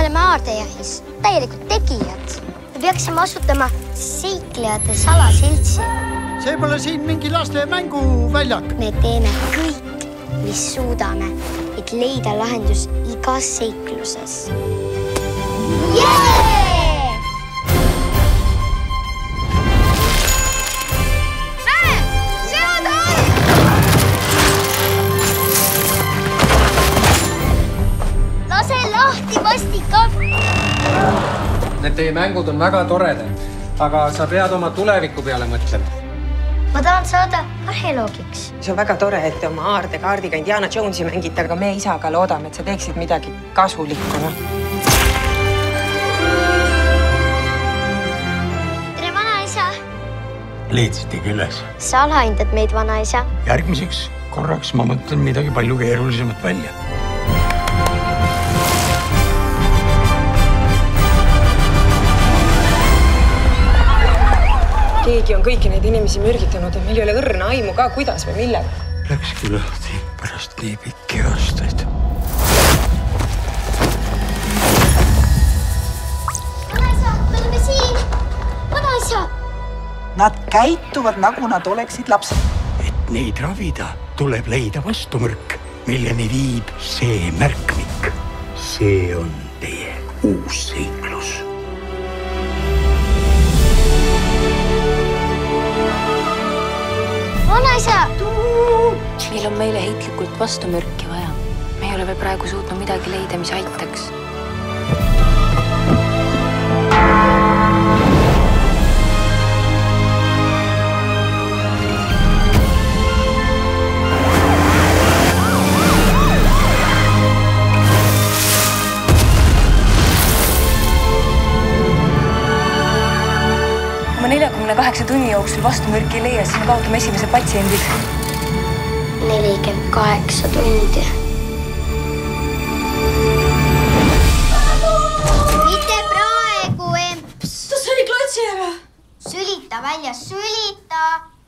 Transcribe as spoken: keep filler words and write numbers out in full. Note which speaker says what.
Speaker 1: oleme aardejahis täielikult tegijad. Me peaksime asutama seiklejate salaseltsi.
Speaker 2: See pole siin mingi laste mänguväljak.
Speaker 1: Me teeme kõik, mis suudame, et leida lahendus igas seikluses. Yeah!
Speaker 3: Need teie mängud on väga toredad, aga sa pead oma tuleviku peale mõtlema.
Speaker 1: Ma tahan saada arheoloogiks.
Speaker 4: See on väga tore, et te oma aardekaardiga Indiana Jonesi mängite, aga me isaga loodame, et sa teeksid midagi kasulikku.
Speaker 1: Tere, vanaisa!
Speaker 2: Leedsitegi üles.
Speaker 1: Sa alahindad meid, vanaisa.
Speaker 2: Järgmiseks korraks ma mõtlen midagi palju keerulisemat välja.
Speaker 4: Keegi on kõiki neid inimesi mürgitanud ja meil ei ole õrna aimu ka, kuidas või millega.
Speaker 2: Läkski lahti pärast nii pikki aastaid.
Speaker 1: Vanaisa, me oleme siin! Vanaisa!
Speaker 5: Nad käituvad, nagu nad oleksid lapsed.
Speaker 2: Et neid ravida, tuleb leida vastumürk, milleni viib see märkmik. See on teie uus seiklus.
Speaker 1: Vanaisa!
Speaker 6: Meil on meile heitlikult vastumürki vaja. Me ei ole veel praegu suutnud midagi leida, mis aitaks.
Speaker 4: Kui me neljakümne kaheksa tunni jooksul vastumürki ei leia, siis me kaotame esimese patsiendid.
Speaker 1: nelikümmend kaheksa tundi. Mitte praegu, emps!
Speaker 7: Ta sõi klotsi ära!
Speaker 1: Sülita välja, sülita!